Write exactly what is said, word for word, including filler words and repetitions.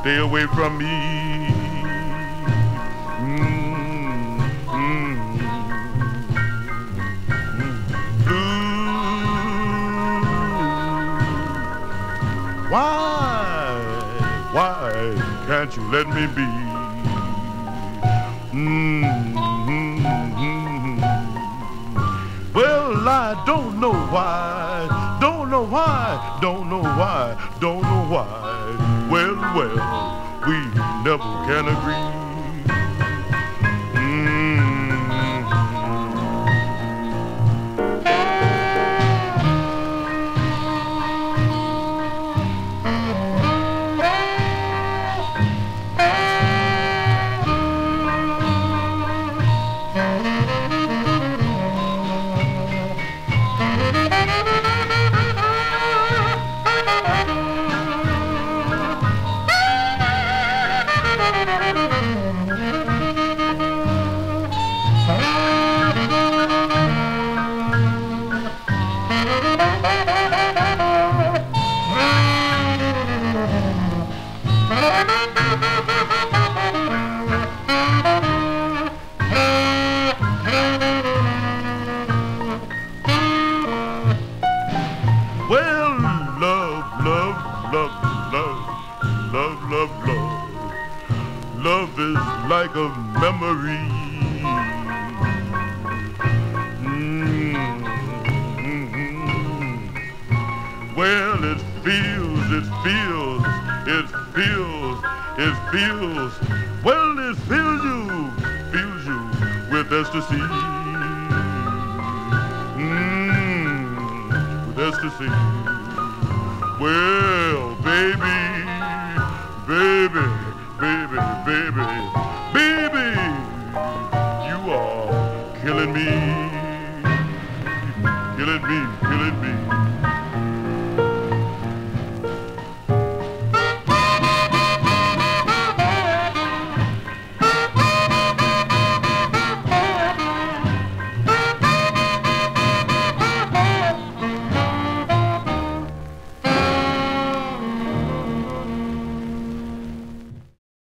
stay away from me. Mm, mm, mm. Blue, why, why can't you let me be? Mm, mm, mm. Well, I don't know why, don't know why, don't know why, don't know why. Well, well, we never can agree. Well, love, love, love, love, love, love, love. Love is like a memory. Mm, mm, mm. Well, it feels, it feels, it feels, it feels. Well, it fills you, fills you with ecstasy. Ecstasy. Well, baby, baby, baby, baby, baby, you are killing me, killing me, killing me.